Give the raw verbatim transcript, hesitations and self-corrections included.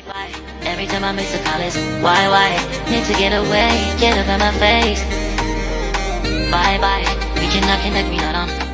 Why? Every time I miss a call it's why, why? Need to get away, get up out my face. Bye, bye. We cannot connect, we not on.